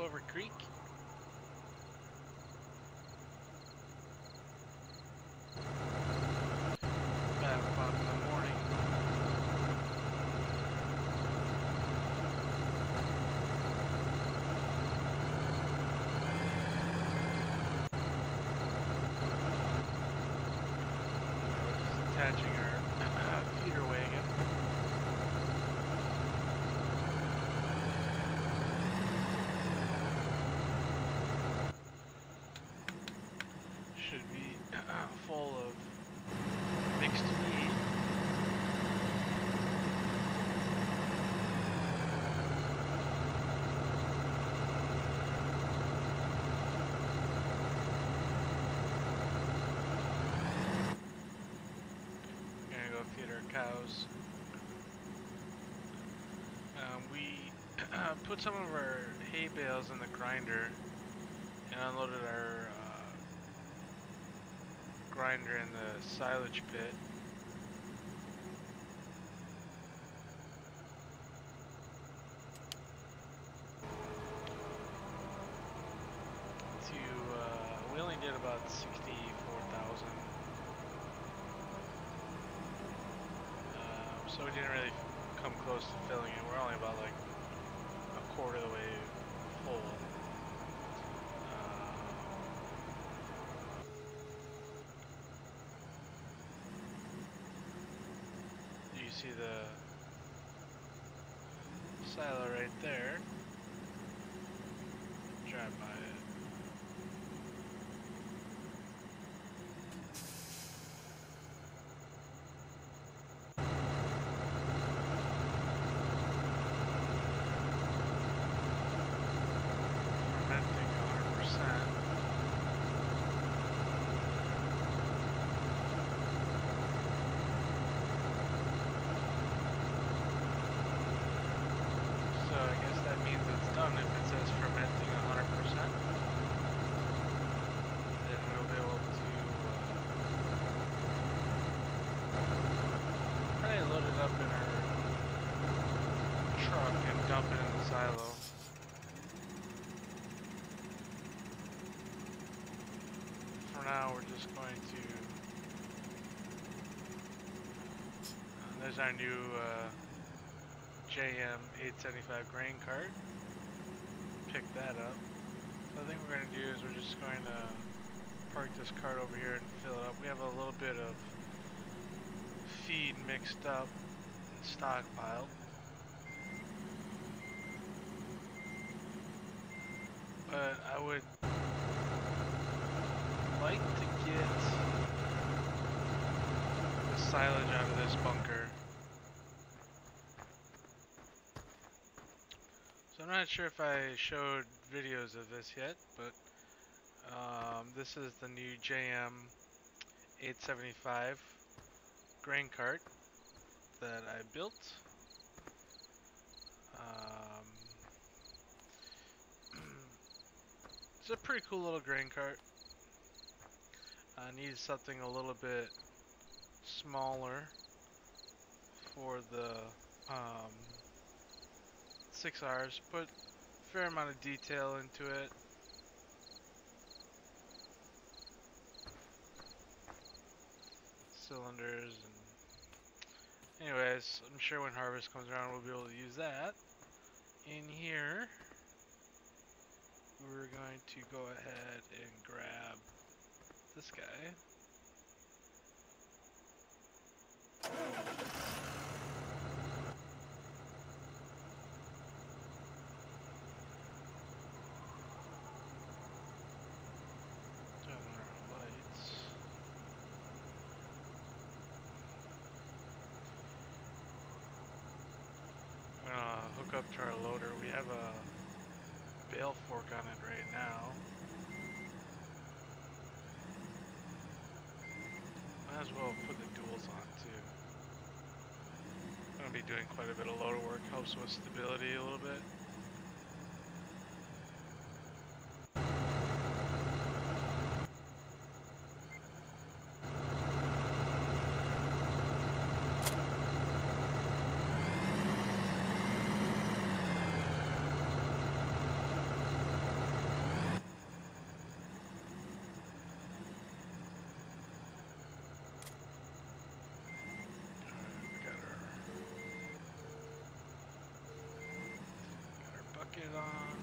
Clover Creek. About 5 in the morning. Just attaching our feeder wagon. Should be full of mixed feed. We're gonna go feed our cows. We put some of our hay bales in the grinder and unloaded our grinder in the silage pit. We only did about 64,000. So we didn't really come close to filling it. We're only about like a quarter of the way full. You see the silo right there. Drive by it. Fermenting 100%. So I guess that means it's done. If it says fermenting 100%, then we'll be able to probably load it up in our truck and dump it in the silo. For now, we're just going to. There's our new JM 875 grain cart. Pick that up. So I think what we're going to do is we're just going to park this cart over here and fill it up. We have a little bit of feed mixed up and stockpiled. But I would like to get the silage out of this bunker. So I'm not sure if I showed videos of this yet, but this is the new JM 875 grain cart that I built. It's a pretty cool little grain cart. I need something a little bit smaller for the 6Rs. Put a fair amount of detail into it. Cylinders and anyways, I'm sure when harvest comes around we'll be able to use that. In here we're going to go ahead and grab this guy. Turn on our lights. I'm gonna hook up to our loader. We have a bale fork on it right now. Might as well put the duals on too. I'm gonna be doing quite a bit of loader work, helps with stability a little bit. Get on.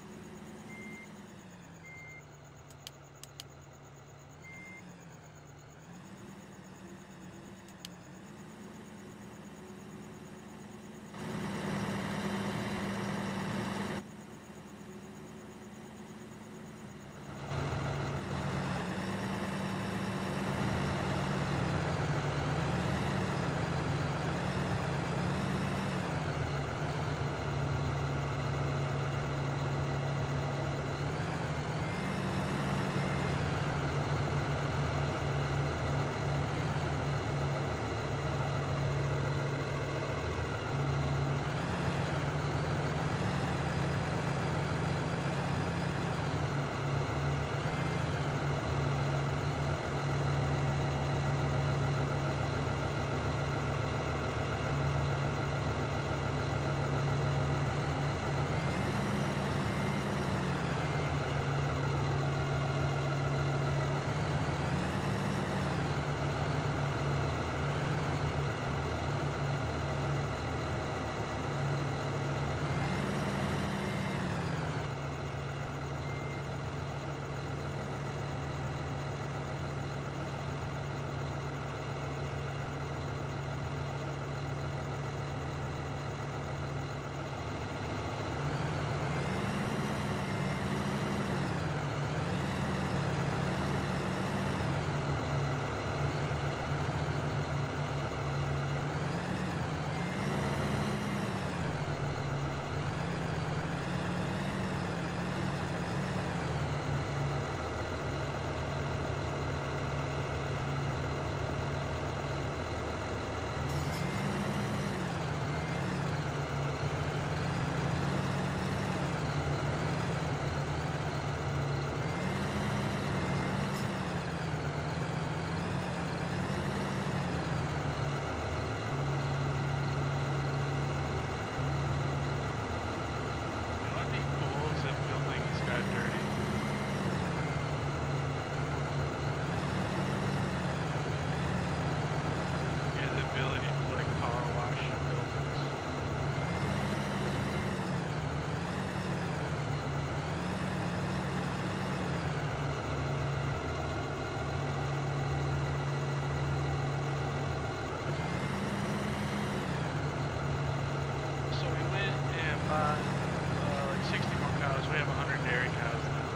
Like 60 more cows. We have 100 dairy cows now.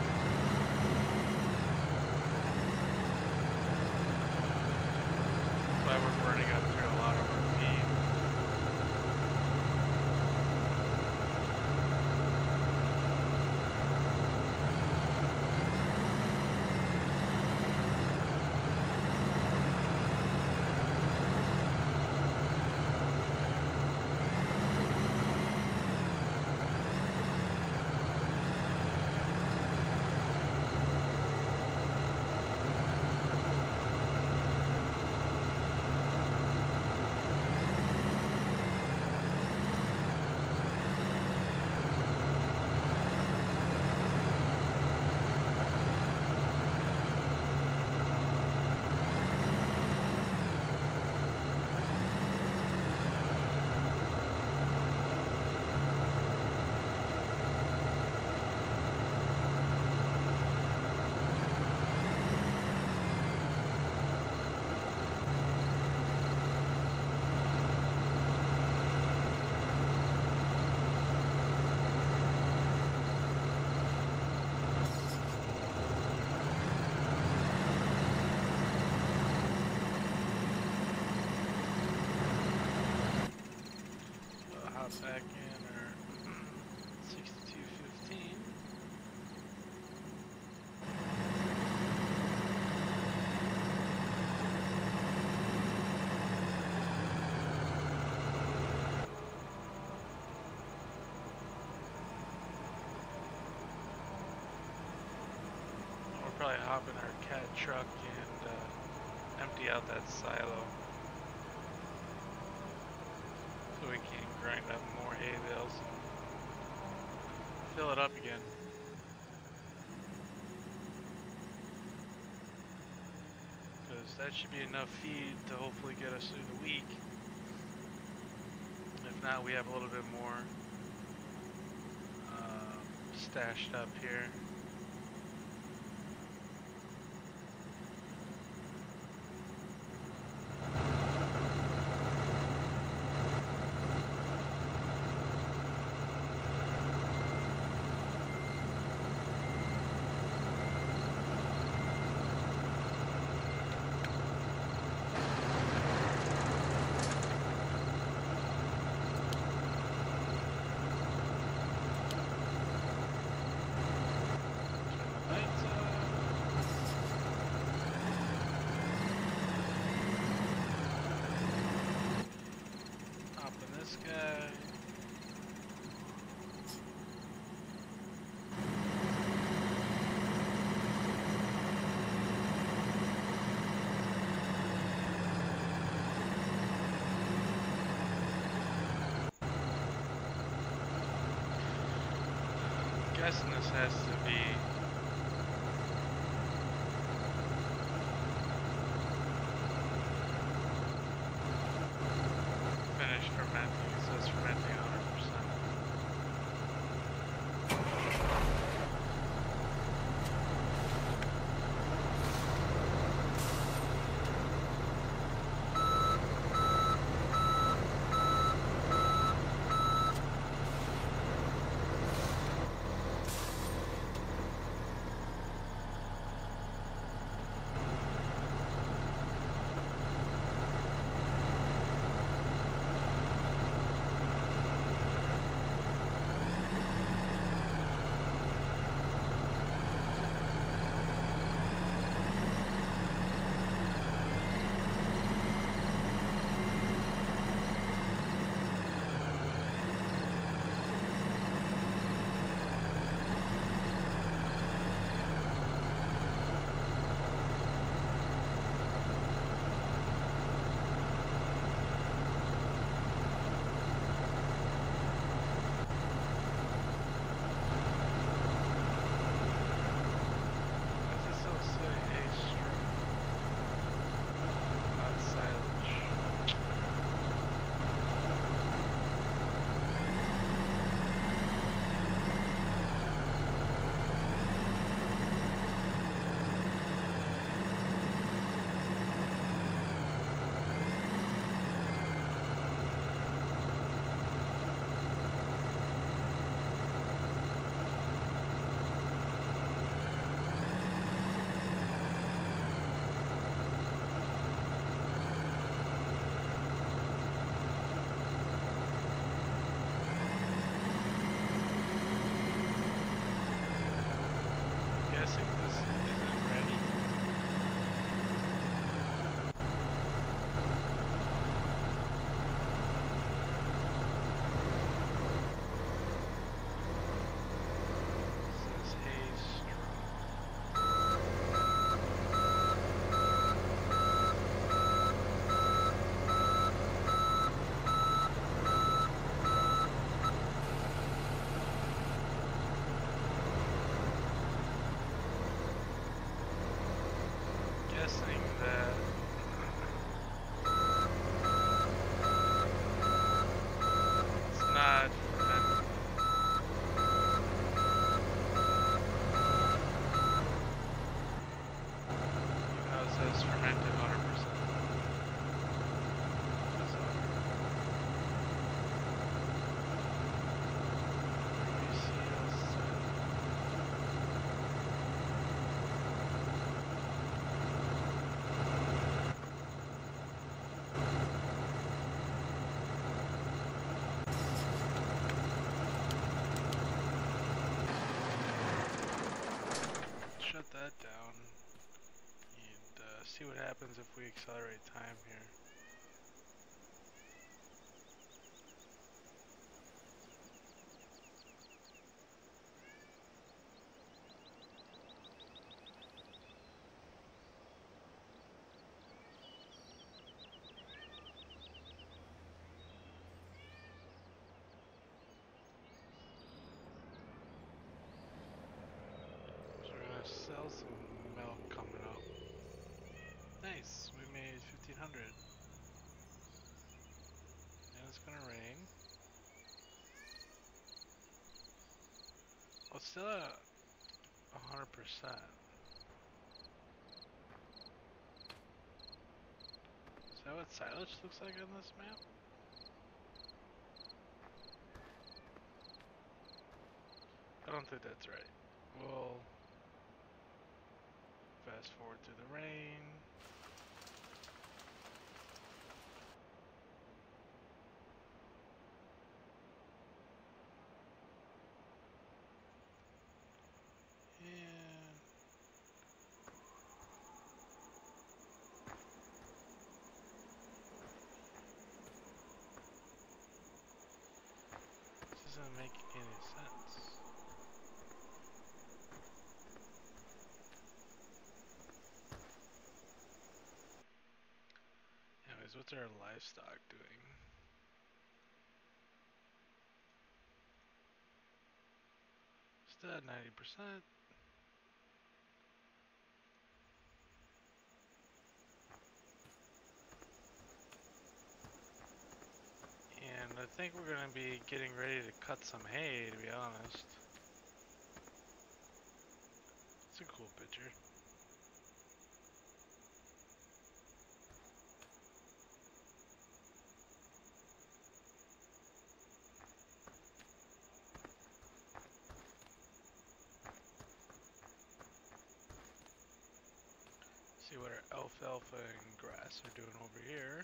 That's why we're burning up through a lot of our feed. Back in our 6215. We'll probably hop in our cat truck and empty out that silo. So we can grind up more hay bales and fill it up again. Because that should be enough feed to hopefully get us through the week. If not, we have a little bit more stashed up here. This guy. I'm guessing this has to be finished fermenting. It says fermenting 100%. Guessing that it's not fermented. Even though it says fermented 100%. Shut that down and see what happens if we accelerate time here. Sell some milk coming up. Nice, we made 1500. it's still at 100%. Is that what silage looks like on this map? I don't think that's right. We'll fast forward through the rain. And this isn't making any sense. Anyways, what's our livestock doing? Still at 90%. And I think we're going to be getting ready to cut some hay, to be honest. It's a cool picture. See what our alfalfa and grass are doing over here.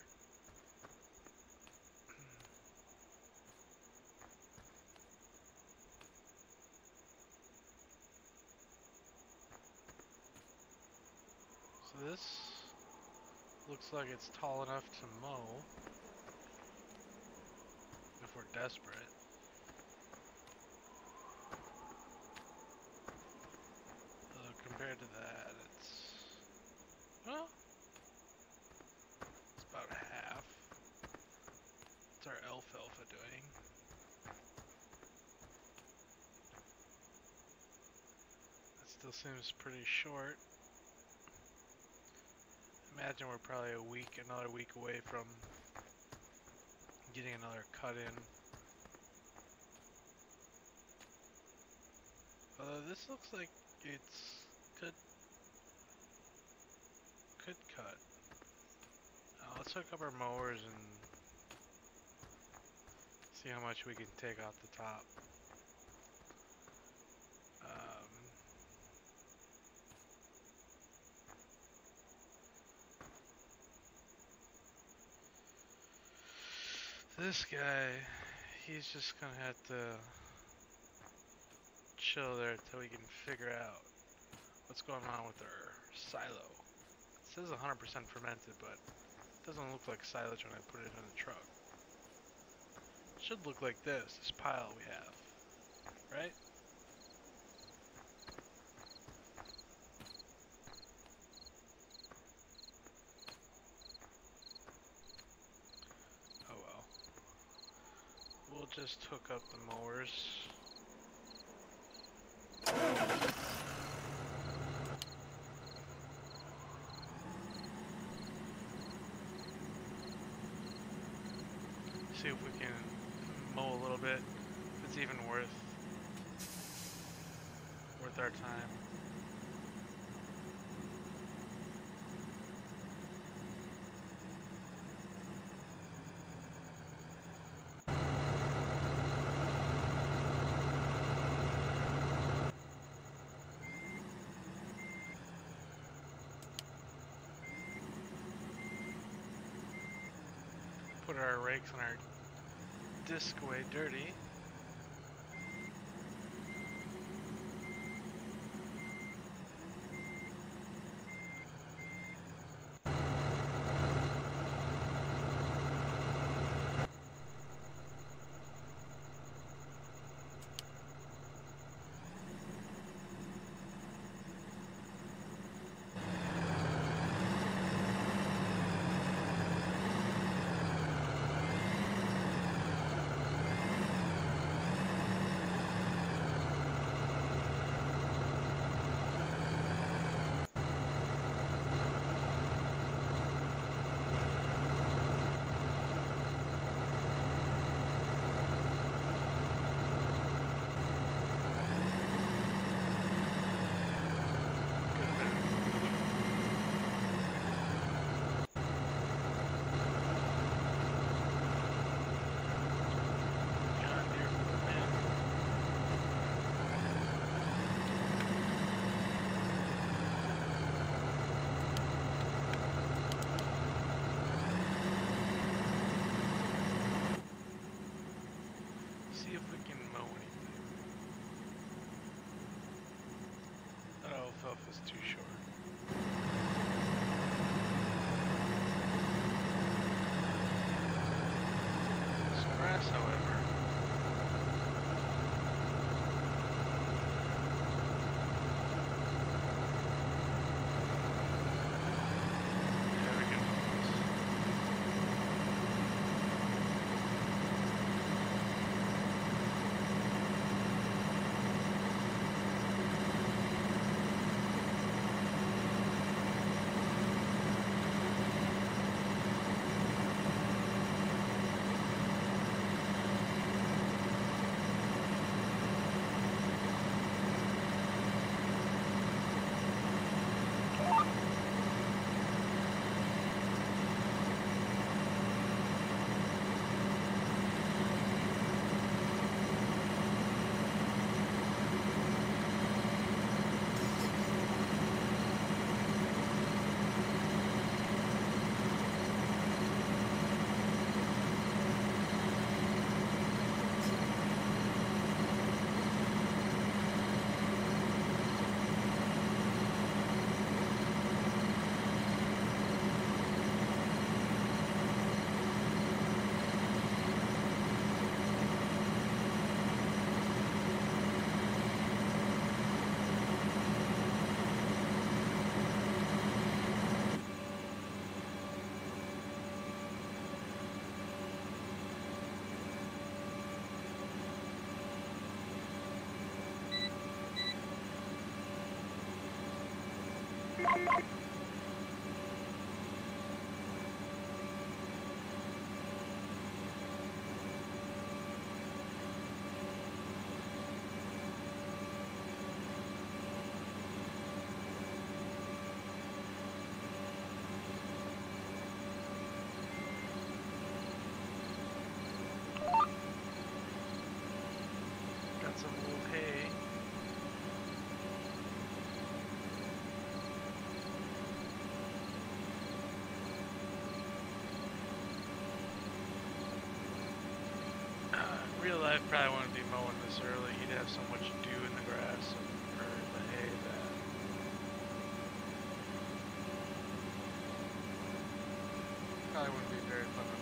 So this looks like it's tall enough to mow if we're desperate. So compared to that, it's, well, it's about half. What's our alfalfa doing? That still seems pretty short. Imagine we're probably another week away from getting another cut in. Although this looks like it's could cut. Let's hook up our mowers and see how much we can take off the top. This guy, he's just gonna have to chill there until we can figure out what's going on with our silo. It says 100% fermented, but it doesn't look like silage when I put it in the truck. It should look like this pile we have, right? Oh well. We'll just hook up the mowers. See if we can mow a little bit, if it's even worth our time. Put our rakes and our disc away dirty. itself is too short. This grass, however, yeah, we can do this. Got some old hay. In real life, probably wouldn't be mowing this early. You'd have so much dew in the grass or the hay that probably wouldn't be very fun to